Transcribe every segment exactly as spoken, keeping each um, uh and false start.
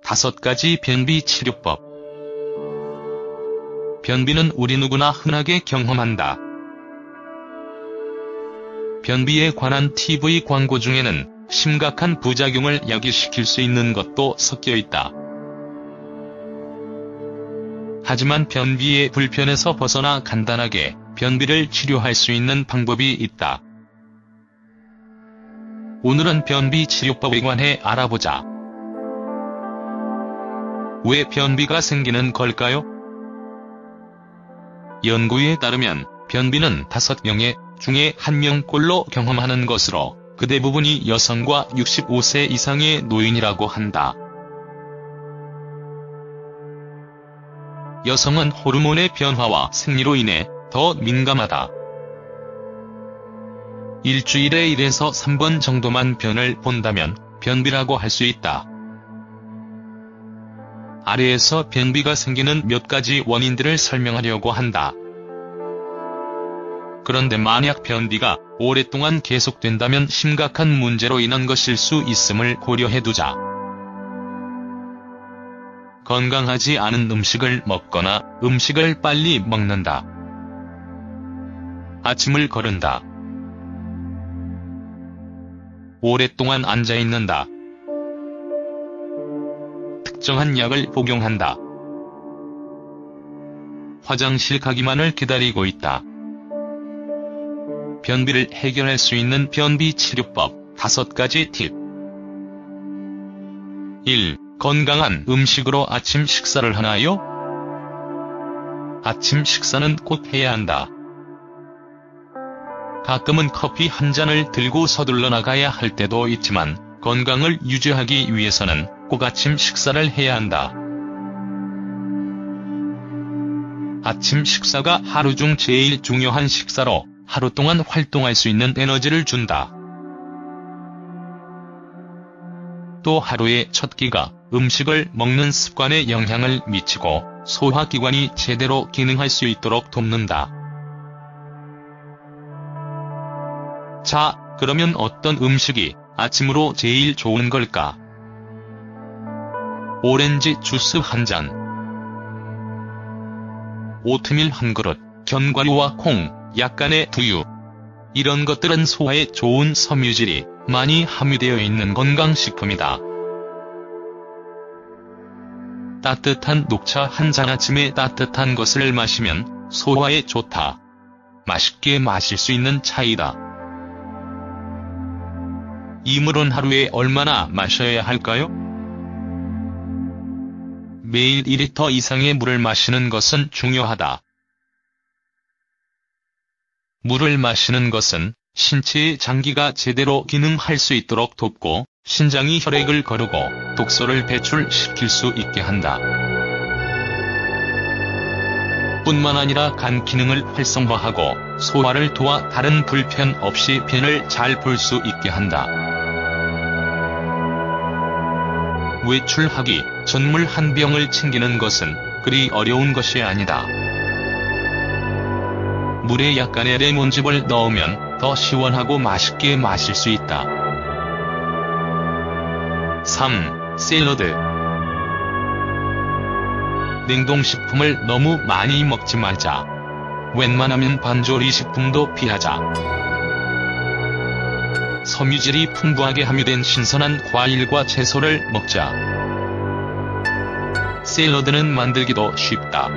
다섯 가지 변비 치료법. 변비는 우리 누구나 흔하게 경험한다. 변비에 관한 티비 광고 중에는 심각한 부작용을 야기시킬 수 있는 것도 섞여 있다. 하지만 변비의 불편에서 벗어나 간단하게 변비를 치료할 수 있는 방법이 있다. 오늘은 변비 치료법에 관해 알아보자. 왜 변비가 생기는 걸까요? 연구에 따르면 변비는 다섯 명 중에 한 명꼴로 경험하는 것으로 그 대부분이 여성과 육십오 세 이상의 노인이라고 한다. 여성은 호르몬의 변화와 생리로 인해 더 민감하다. 일주일에 일에서 삼 번 정도만 변을 본다면 변비라고 할 수 있다. 아래에서 변비가 생기는 몇 가지 원인들을 설명하려고 한다. 그런데 만약 변비가 오랫동안 계속된다면 심각한 문제로 인한 것일 수 있음을 고려해두자. 건강하지 않은 음식을 먹거나 음식을 빨리 먹는다. 아침을 거른다. 오랫동안 앉아있는다. 특정한 약을 복용한다. 화장실 가기만을 기다리고 있다. 변비를 해결할 수 있는 변비 치료법 다섯 가지 팁. 일. 건강한 음식으로 아침 식사를 하나요? 아침 식사는 꼭 해야 한다. 가끔은 커피 한 잔을 들고 서둘러 나가야 할 때도 있지만 건강을 유지하기 위해서는 꼭 아침 식사를 해야 한다. 아침 식사가 하루 중 제일 중요한 식사로 하루 동안 활동할 수 있는 에너지를 준다. 또 하루의 첫 끼가 음식을 먹는 습관에 영향을 미치고 소화기관이 제대로 기능할 수 있도록 돕는다. 자, 그러면 어떤 음식이 아침으로 제일 좋은 걸까? 오렌지 주스 한 잔, 오트밀 한 그릇, 견과류와 콩, 약간의 두유. 이런 것들은 소화에 좋은 섬유질이 많이 함유되어 있는 건강식품이다. 따뜻한 녹차 한 잔. 아침에 따뜻한 것을 마시면 소화에 좋다. 맛있게 마실 수 있는 차이다. 이 물은 하루에 얼마나 마셔야 할까요? 매일 일 리터 이상의 물을 마시는 것은 중요하다. 물을 마시는 것은 신체의 장기가 제대로 기능할 수 있도록 돕고 신장이 혈액을 거르고 독소를 배출시킬 수 있게 한다. 뿐만 아니라 간 기능을 활성화하고 소화를 도와 다른 불편 없이 변을 잘 볼 수 있게 한다. 외출하기 전 물 한 병을 챙기는 것은 그리 어려운 것이 아니다. 물에 약간의 레몬즙을 넣으면 더 시원하고 맛있게 마실 수 있다. 삼. 샐러드. 냉동식품을 너무 많이 먹지 말자. 웬만하면 반조리 식품도 피하자. 섬유질이 풍부하게 함유된 신선한 과일과 채소를 먹자. 샐러드는 만들기도 쉽다.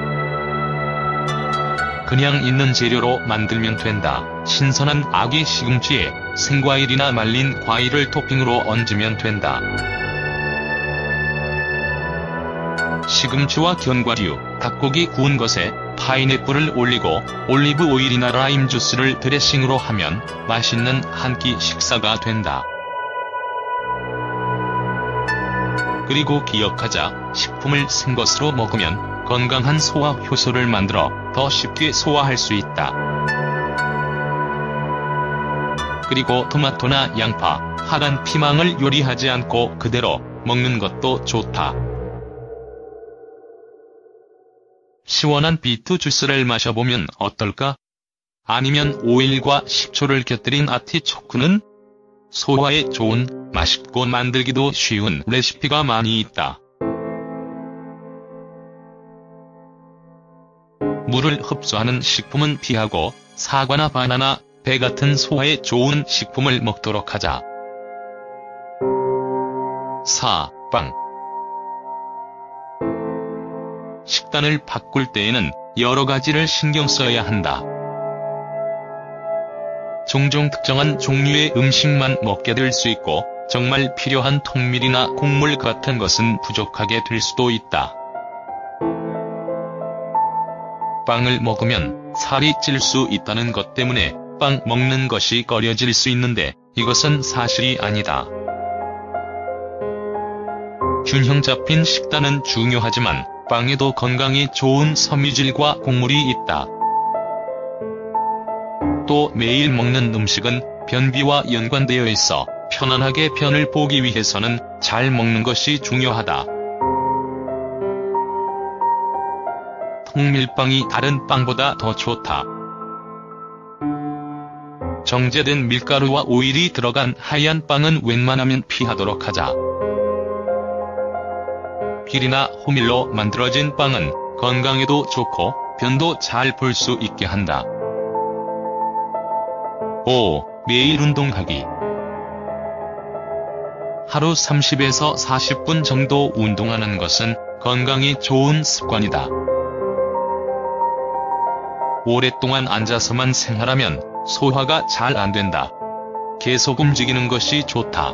그냥 있는 재료로 만들면 된다. 신선한 아기 시금치에 생과일이나 말린 과일을 토핑으로 얹으면 된다. 시금치와 견과류, 닭고기 구운 것에 파인애플을 올리고 올리브 오일이나 라임 주스를 드레싱으로 하면 맛있는 한 끼 식사가 된다. 그리고 기억하자, 식품을 생것으로 먹으면 건강한 소화 효소를 만들어 더 쉽게 소화할 수 있다. 그리고 토마토나 양파, 파란 피망을 요리하지 않고 그대로 먹는 것도 좋다. 시원한 비트 주스를 마셔보면 어떨까? 아니면 오일과 식초를 곁들인 아티초크는? 소화에 좋은, 맛있고 만들기도 쉬운 레시피가 많이 있다. 물을 흡수하는 식품은 피하고 사과나 바나나, 배 같은 소화에 좋은 식품을 먹도록 하자. 사. 빵. 식단을 바꿀 때에는 여러 가지를 신경 써야 한다. 종종 특정한 종류의 음식만 먹게 될 수 있고 정말 필요한 통밀이나 곡물 같은 것은 부족하게 될 수도 있다. 빵을 먹으면 살이 찔 수 있다는 것 때문에 빵 먹는 것이 꺼려질 수 있는데 이것은 사실이 아니다. 균형 잡힌 식단은 중요하지만 빵에도 건강에 좋은 섬유질과 곡물이 있다. 또 매일 먹는 음식은 변비와 연관되어 있어 편안하게 변을 보기 위해서는 잘 먹는 것이 중요하다. 통밀빵이 다른 빵보다 더 좋다. 정제된 밀가루와 오일이 들어간 하얀 빵은 웬만하면 피하도록 하자. 귤이나 호밀로 만들어진 빵은 건강에도 좋고 변도 잘 볼 수 있게 한다. 오. 매일 운동하기. 하루 삼십에서 사십 분 정도 운동하는 것은 건강에 좋은 습관이다. 오랫동안 앉아서만 생활하면 소화가 잘 안 된다. 계속 움직이는 것이 좋다.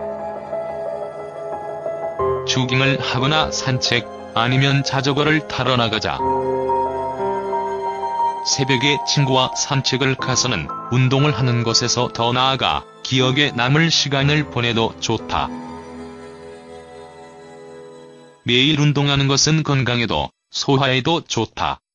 조깅을 하거나 산책, 아니면 자전거를 타러 나가자. 새벽에 친구와 산책을 가서는 운동을 하는 것에서 더 나아가 기억에 남을 시간을 보내도 좋다. 매일 운동하는 것은 건강에도 소화에도 좋다.